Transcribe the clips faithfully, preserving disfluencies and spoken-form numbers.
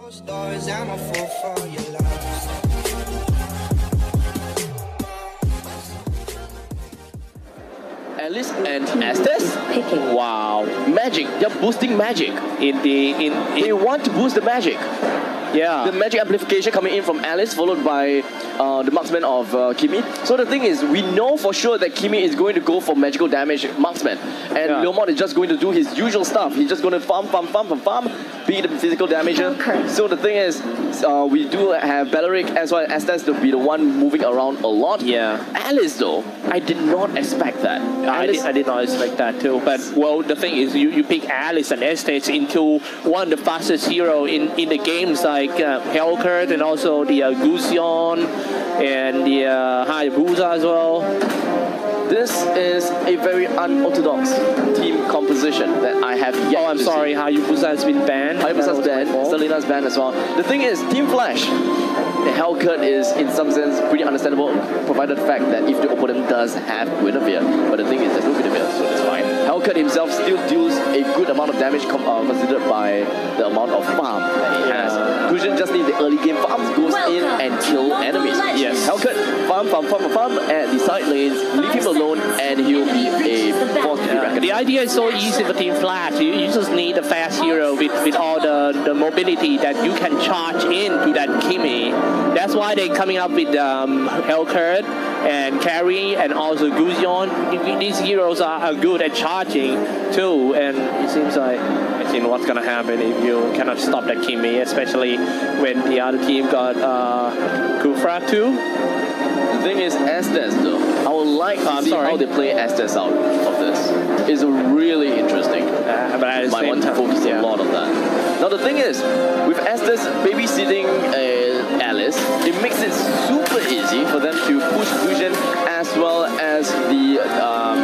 Alice and Estes? Wow, magic. They're boosting magic. In the in, in They want to boost the magic. yeah. The magic amplification coming in from Alice, followed by uh, the marksman of uh, Kimi. So the thing is, we know for sure that Kimi is going to go for magical damage marksman, and Yeah. Leomord is just going to do his usual stuff. He's just going to farm, farm, farm, farm, farm, be the physical damager. Okay. So the thing is, uh, we do have Belleric as well as Estes to be the one moving around a lot. Yeah. Alice though, I did not expect that. I Alice, did, I did not expect that too. But well, the thing is, you, you pick Alice and Estes into one of the fastest hero in, in the games like uh, Hellcurt and also the uh, Gusion and the uh, Hayabusa as well. this is a very unorthodox team composition that I have yet Oh, I'm to sorry, see. Hayabusa has been banned. Hayabusa's That was my banned, fault. Selena's banned as well. The thing is, Team Flash, the Hellcurt is in some sense pretty understandable, provided the fact that if the opponent does have Guinevere. But the thing is, there's no Guinevere, so that's fine. Hellcurt himself still deals a good amount of damage com uh, considered by the amount of farm that he has. Crucian just needs the early game farms, goes in and kill enemies. Yes. Hellcurt, farm, farm, farm, farm at the side lanes, leave him alone, and he'll be a force to be reckoned. The idea is so easy for Team Flash. You, you just need a fast hero with, with all the, the mobility that you can charge into that Kimi. That's why they're coming up with um, Hellcurt and Carry and also Gusion. These heroes are, are good at charging too, and it seems like I think what's gonna happen if you cannot stop that Kimi, especially when the other team got uh, Kufra too. The thing is, Estes though, I would like to Oh, I'm see sorry. how they play Estes out of this. It's really interesting. Uh, but at the Might same want to time, focus yeah. a lot on that. Now the thing is, with Estes babysitting uh, Alice, it makes it super easy for them to push Fusion as well as the um,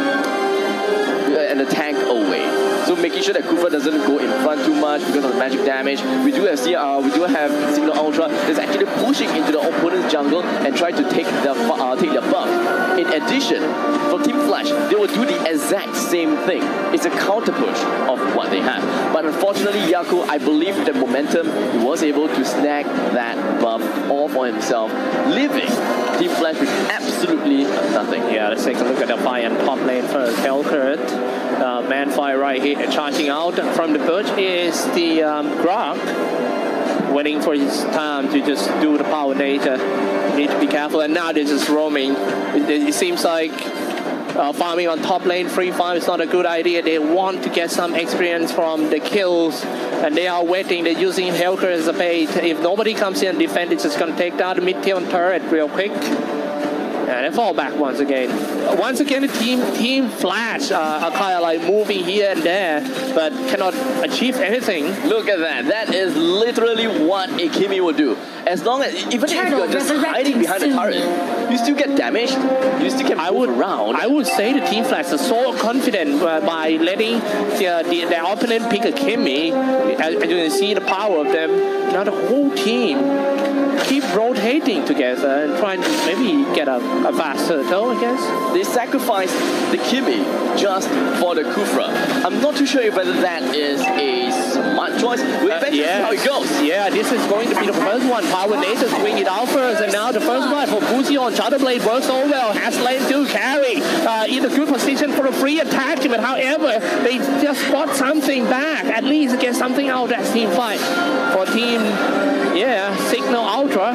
and the tank away. So making sure that Kufra doesn't go in front too much because of the magic damage. We do have C R, we do have Signal Ultra that's actually pushing into the opponent's jungle and try to take the uh, take their buff. In addition, for Team Flash, they will do the exact same thing. It's a counter push of what they have. But unfortunately, Yaku, I believe with the momentum, he was able to snag that buff all for himself, leaving Team Flash with absolutely nothing. Yeah, let's take a look at the fire and top lane first. Hellcurt, uh, Manfire right here, charging out from the perch is the um, Grok, waiting for his time to just do the power data. Need to be careful, and now they're just roaming. It, it seems like uh, farming on top lane free farm is not a good idea. They want to get some experience from the kills, and they are waiting. They're using Hellcurt as a bait. If nobody comes in and defend, it's just going to take down the mid-tier turret real quick. And they fall back once again. Once again, the team Team Flash uh, are kind of like moving here and there, but cannot achieve anything. Look at that. That is literally what a Kimi would do. As long as, even if you're just hiding behind the turret, you still get damaged, you still can I move would around. I would say the Team Flash is so confident uh, by letting the, the, their opponent pick a Kimi. As, as you can see the power of them. Now the whole team keep rotating together and trying to maybe get a, a faster turtle, I guess. They sacrificed the Kimi just for the Kufra. I'm not too sure whether that is a smart choice. We'll eventually see how it goes. Yeah, this is going to be the first one. Power Nation swing it out first, and now the first one for Gusion. Shadowblade works so well. Has lane to carry uh, in a good position for a free attack, but however, they just got something back. At least get something out of that team fight. For team, yeah, Signal Ultra.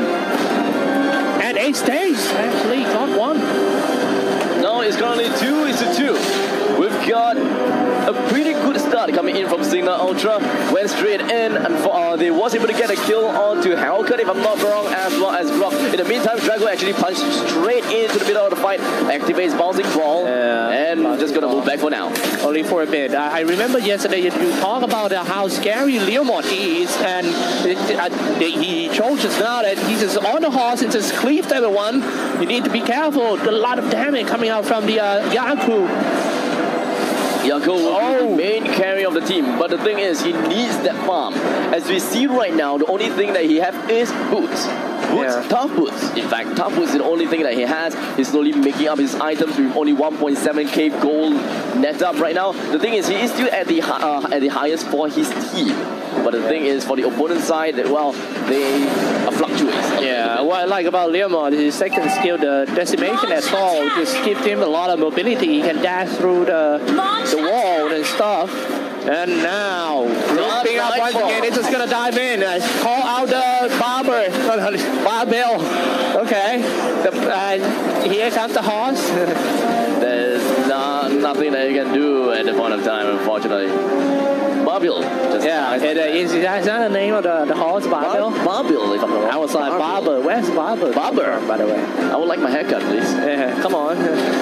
And Ace Days actually got one. No, it's currently two is to two. We've got a pretty good start coming in from Signal Ultra. Went straight in, and for, uh, they was able to get a kill onto Hellcurt, if I'm not wrong, as well as Grok. In the meantime, Drago actually punched straight into the middle of the fight, activates Bouncing Ball, Yeah, and just gonna move back for now. Only for a bit. I I remember yesterday you talked about uh, how scary Leomord is, and it, uh, they, he chose just now that he's just on the horse and just cleaved everyone. You need to be careful. A lot of damage coming out from the uh, Yaku. Yaku will Oh. be the main carry of the team, but the thing is, he needs that farm. As we see right now, the only thing that he has is boots. Boots, Yeah. tough boots. In fact, tough boots is the only thing that he has. He's slowly making up his items with only one point seven K gold net up right now. The thing is, he is still at the hi- uh, at the highest for his team. But the thing is, for the opponent side, that well, they uh, fluctuate. Yeah, what I like about Leomord is his second skill, the decimation assault, just gives him a lot of mobility. He can dash through the, the wall and stuff. And now, looping up once again, it's just gonna dive in. Uh, call out the barber, barbell. Okay, the, uh, here comes the horse. There's not, nothing that you can do at the point of time, unfortunately. Barbell. Yeah, it, uh, is, is that the name of the, the horse, Barbell? Bar Barbell, if I'm not wrong. I was like, Barber. Where's Barber? Barber, by the way. I would like my haircut, please. Yeah, come on.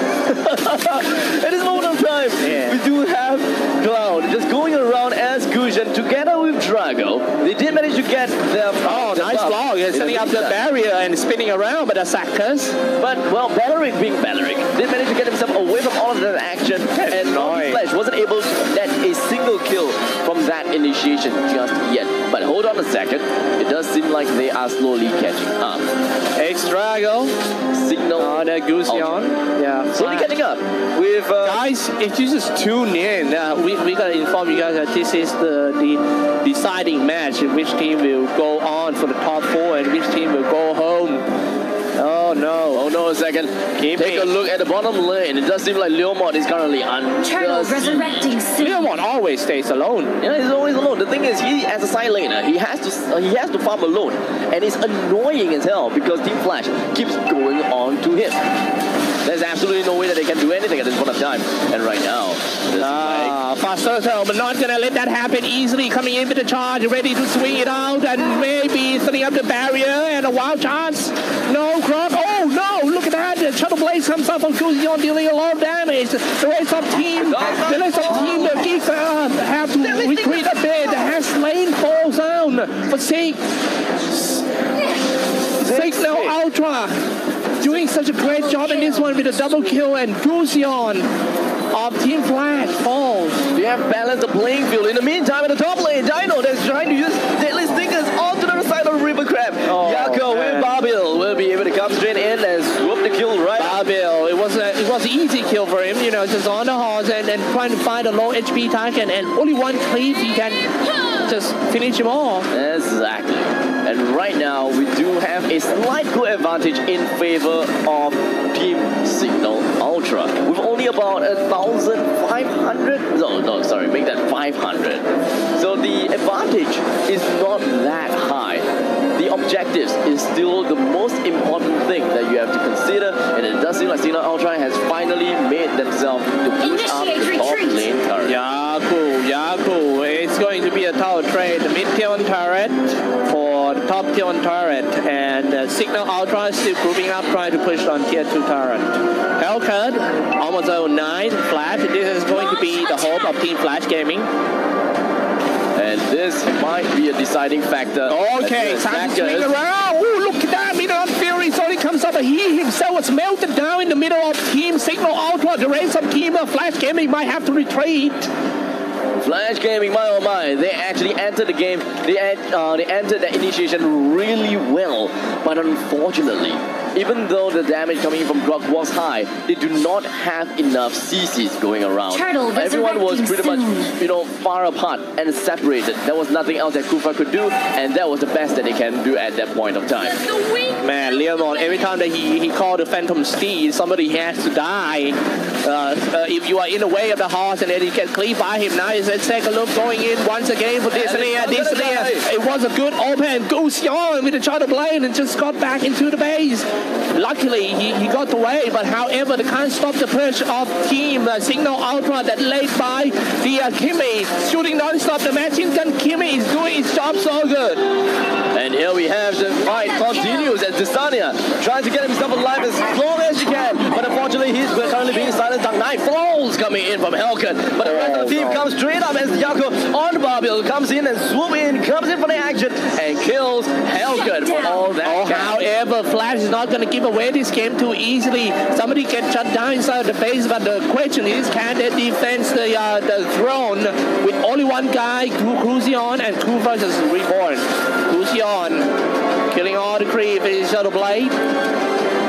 At this moment of time, yeah. we do have Cloud just going around as Gusion together with Drago. They did manage to get their... Oh, nice block. He's setting up the barrier and spinning around, but the Sackers. But, well, Belleric being Belleric, did manage to get himself away from all of that action. And Naughty Flash wasn't able to get a single kill from that initiation just yet. But hold on a second. It does seem like they are slowly catching up. X-Drago. Signal. Oh, that Gusion. Yeah. Slowly catching up with... Uh, guys, if you just tune in, uh, we, we gotta inform you guys that this is the, the deciding match in which team will go on for the top four and which team will go home. Oh no, oh no, a second. Keep Take a look at the bottom lane. It does seem like Leomord is currently under resurrecting soon. Leomord always stays alone. Yeah, he's always alone. The thing is, he as a side laner, he has to uh, he has to farm alone. And it's annoying as hell because Team Flash keeps going on to him. There's absolutely no way that they can do anything at this point of time. And right now, ah, faster though, but not gonna let that happen easily. Coming in with the charge, ready to swing it out, and maybe setting up the barrier and a wild chance. No, Croc. Oh no! Look at that. The Shuttle Blaze comes up on Gusion, dealing a lot of damage. The rest of team, the rest of team, the Geeks uh, have to retreat a bit. Has Lane falls down for Sig. Signal Ultra. Doing such a great job in this one with a double kill, and Gusion of Team Flash falls. They have balanced the playing field. In the meantime, in the top lane, Dino that's trying to use Deadly Stinkers onto the other side of River Crab. Oh, Yako with Barbell will be able to come straight in and swoop the kill right. Barbell, it was a, it was an easy kill for him, you know, just on the horse and, and trying to find a low H P target, and only one cleave he can just finish him off. Exactly. And right now, we do have a slight good advantage in favor of Team Signal Ultra. With only about a thousand five hundred. No, no, sorry, make that five hundred. So the advantage is not that high. The objectives is still the most important thing that you have to consider, and it does seem like Signal Ultra has finally made themselves to push up the top lane turret. Yaku, Yaku, it's going to be a tower trade. The mid-tier one turret for the top tier one turret, and uh, Signal Ultra is still grouping up, trying to push on tier two turret. Hellcat, almost oh nine, Flash. This is going to be the hope of Team Flash Gaming. And this might be a deciding factor. Okay, time to swing around. Ooh, look at that. Midnight Fury suddenly comes up, and he himself was melted down in the middle of Team Signal Ultra. The rest of Team Flash Gaming might have to retreat. Flash Gaming, my oh my, they actually entered the game, they, uh, they entered the initiation really well, but unfortunately, even though the damage coming in from Grok was high, they do not have enough C Cs going around. Turtle, everyone was pretty soon. much, you know, far apart and separated. There was nothing else that Kufa could do, and that was the best that they can do at that point of time. Man, Leomord, every time that he, he called the Phantom Steed, somebody has to die. Uh, uh, if you are in the way of the horse and then you get cleaved by him, now is let's take a look going in once again for Disney. Disney, it was a good open. Gusion with the Shuttle Blade and just got back into the base. Luckily, he, he got away, but however, they can't stop the push of Team uh, Signal Ultra that led by the uh, Kimmy. Shooting non-stop, the machine gun Kimmy is doing his job so good. And here we have the fight continues as Desania trying to get himself alive as long as she can. But unfortunately, he's currently being silenced. Dark Knight falls coming in from Hellcat. But the rest of the team comes straight up as Yako on Barbell comes in and swoop in, comes in for the action and kills Hellcat for all that. Oh, however, Flash is not going to give away this game too easily. Somebody can shut down inside the base, but the question is, can they defend the, uh, the throne with only one guy, Gusion, and two versus Reborn. Gusion killing all the creep with his Shuttle Blade. And he's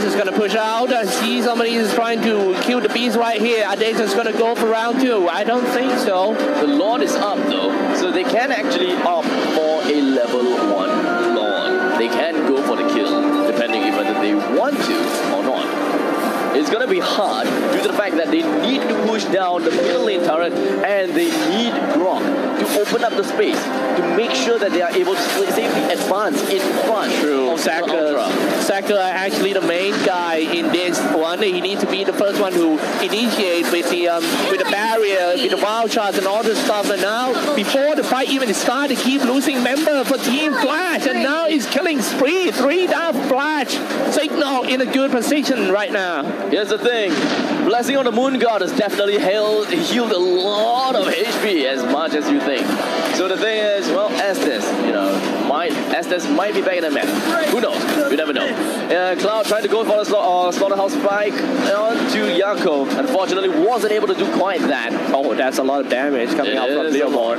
Alice is gonna push out. I see somebody is trying to kill the beast right here. Are they just gonna go for round two? I don't think so. The Lord is up though, so they can actually opt for a level one Lord. They can go for the kill, depending if whether they want to or not. It's gonna be hard due to the fact that they need to push down the middle lane turret and they need Grok to open up the space to make sure that they are able to safely advance in front. True. Of Saka, Saka actually the main guy in this one. He needs to be the first one who initiate with the um, with the barrier, with the wild shots and all this stuff. And now, before the fight even started, they keep losing member for Team Flash, and now it's killing spree. Three down Flash. Signal in a good position right now. Here's the thing, Blessing on the Moon God has definitely held, healed a lot of H P as much as you think. So the thing is, well, Estes, you know, might, Estes might be back in the match. Who knows? You never know. Uh, Cloud trying to go for the sla uh, Slaughterhouse Spike onto Yako. Unfortunately, wasn't able to do quite that. Oh, that's a lot of damage coming It out from is a Leomord.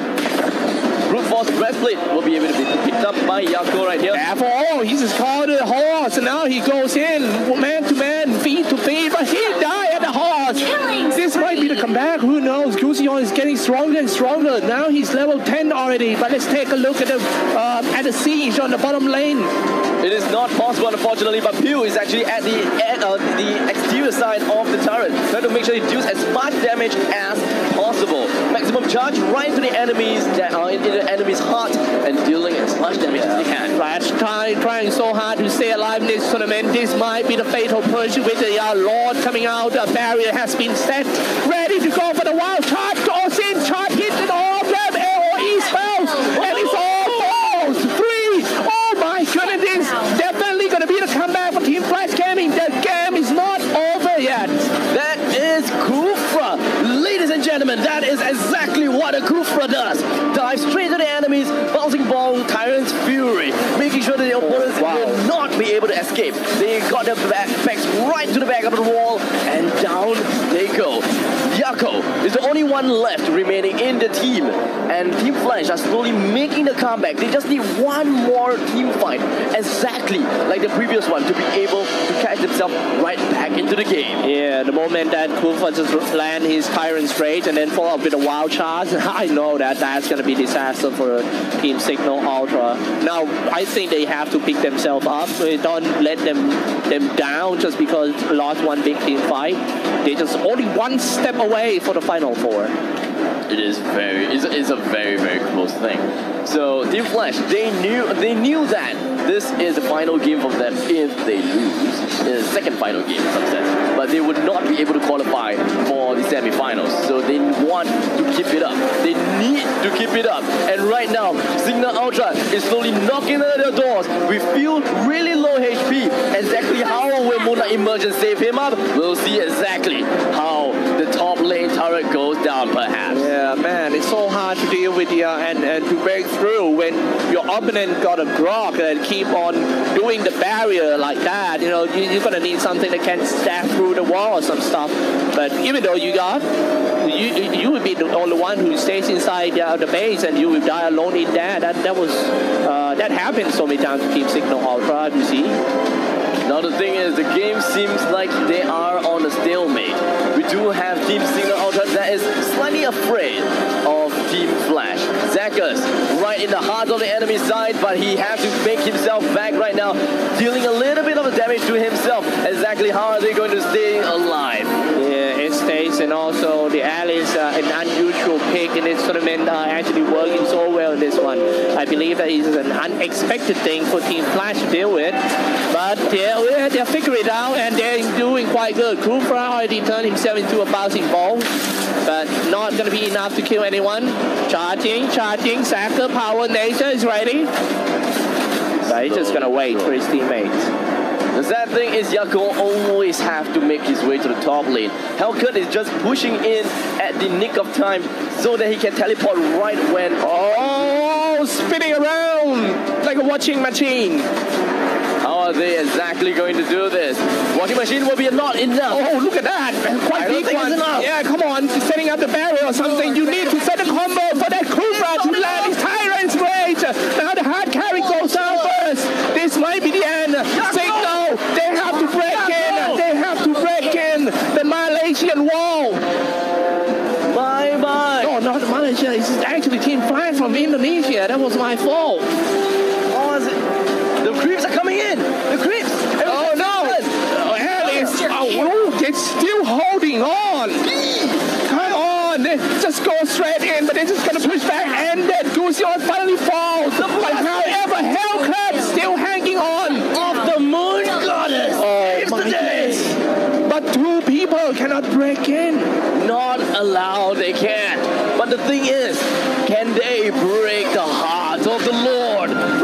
Brute Force Breastplate will be able to be picked up by Yako right here. Careful, oh, he's just called a horse, and now he goes in, man to man, feet to feet, but he died at the horse. This might be the comeback, who knows? Gusion is getting stronger and stronger. Now he's level ten already, but let's take a look at the uh, at the siege on the bottom lane. It is not possible, unfortunately, but Pew is actually at the at, uh, the exterior side of the turret, trying to make sure he deals as much damage as possible. Maximum charge right into the enemies that are in the enemy's heart and dealing as much damage yeah. as they can. Flash trying, trying so hard to stay alive in this tournament. This might be the fatal push with the uh, Lord coming out. A barrier has been set, ready to go for the wild charge. Goes in, charge hit and all them A O E spells, and it's all falls. Three. Oh my goodness, definitely going to be the comeback for Team Flash Gaming. The game is not over yet. That is Kufra. Ladies and gentlemen, that is exactly what a Kufra does. Dive straight to the enemies, bouncing ball, Tyrant's Fury, making sure that the opponents oh, wow. will not be able to escape. They got their back, backs right to the back of the wall, and down they go. Yako is the only one left remaining in the team, and Team Flash are slowly making the comeback. They just need one more team fight, exactly like the previous one, to be able to catch themselves right back into the game. Yeah, the moment that Kufa just land his Tyrant's Rage and then follow up with a wild charge, I know that that's going to be disaster for Team Signal Ultra. Now, I think they have to pick themselves up. So don't let them them down just because lost one big team fight. They just only one step away for the Final Four. It is very, it's, it's a very, very close thing. So Team Flash, they knew, they knew that this is the final game for them if they lose. The second final game in some sense. But they would not be able to qualify for the semi-finals. So they want to keep it up. They need to keep it up. And right now, Signal Ultra is slowly knocking at their doors. We feel really low H P. Exactly how will Moonlight emerge and save him up? We'll see exactly how the top lane turret goes down, perhaps. Yeah, man, it's so hard to deal with the, uh, and, and to break through when your opponent got a Grok and keep on doing the barrier like that. You know, you, you're gonna need something that can stab through the wall or some stuff. But even though you got, you you would be the only one who stays inside uh, the base, and you will die alone in there. That that was uh, that happened so many times to Team Signal Ultra. You see. Now the thing is, the game seems like they are on a stalemate. We do have Team Signal Ultra that is slightly afraid of Team Flash. Zakas right in the heart of the enemy side, but he has to make himself back right now, dealing a little bit of damage to himself. Exactly how are they going to stay alive? Yeah, it stays, and also the Alice, uh, an unusual pick in this tournament, uh, actually working so well in this one. I believe that is an unexpected thing for Team Flash to deal with, but yeah, they're figuring it out and they're doing quite good. Kufra already turned himself into a bouncing ball, but not going to be enough to kill anyone. Charging, charging, Saka, Power Nature is ready. But he's just going to wait for his teammates. The sad thing is Yako always have to make his way to the top lane. Hellcat is just pushing in at the nick of time so that he can teleport right when... Oh, spinning around like a watching machine. How are they exactly going to do this? Watching machine will be not enough. Oh, look at that. Quite I don't big think one. it's enough. Yeah, come on. Setting up the barrier or something. You need to set a combo for that Kufra to land his Tyrant's Rage. Now the hard carry goes down first. This might be the end. Signal, they have to break it.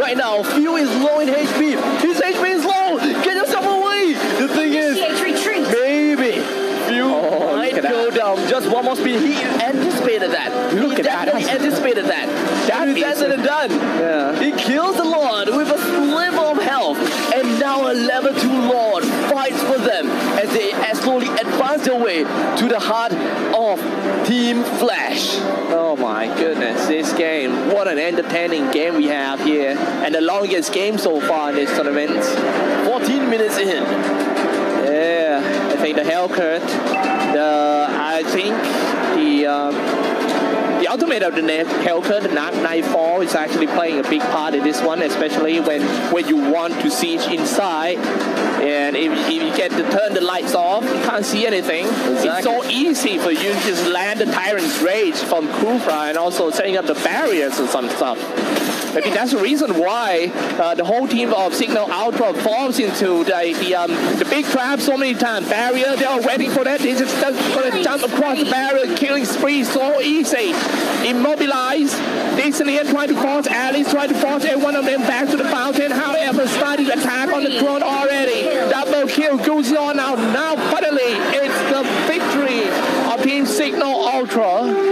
right now. Fuel is low in H P. His H P is low. Get yourself away. The thing is, maybe Fuel Oh, might look at go that. down. Just one more speed. He anticipated that. Look he at that. definitely anticipated that. That That is is said a- and done. Yeah. He kills the Lord with a sliver of health, and now a level two Lord fights for them as they as slowly advance their way to the heart of Team Flash. Oh my goodness, this game. What an entertaining game we have here. And the longest game so far in this tournament. fourteen minutes in. Yeah, I think the Hellcurt, the, I think the, um, the ultimate of the Hellcurt, the Nightfall, is actually playing a big part in this one, especially when, when you want to siege inside. And if, if you get to turn the lights off, you can't see anything. It's Exactly. so easy for you to just land the Tyrant's Rage from Kufra and also setting up the barriers and some stuff. Maybe that's the reason why uh, the whole team of Signal Ultra falls into the the, um, the big trap so many times. Barrier, they are waiting for that. They just going to jump across the barrier, killing spree so easy. Immobilize. Disney trying to force Alice, trying to force every one of them back to the fountain. However, starting to attack on the throne already. Double kill goes on now. Now, finally, it's the victory of Team Signal Ultra.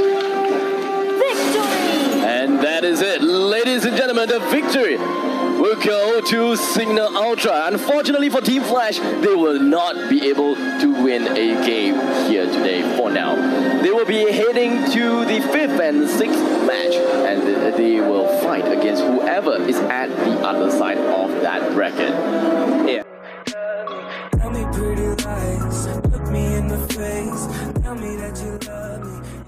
And that is it. Ladies and gentlemen, the victory will go to Signal Ultra. Unfortunately for Team Flash, they will not be able to win a game here today for now. They will be heading to the fifth and sixth match, and they will fight against whoever is at the other side of that bracket. Yeah. Tell me pretty lies, look me in the face, tell me that you love me.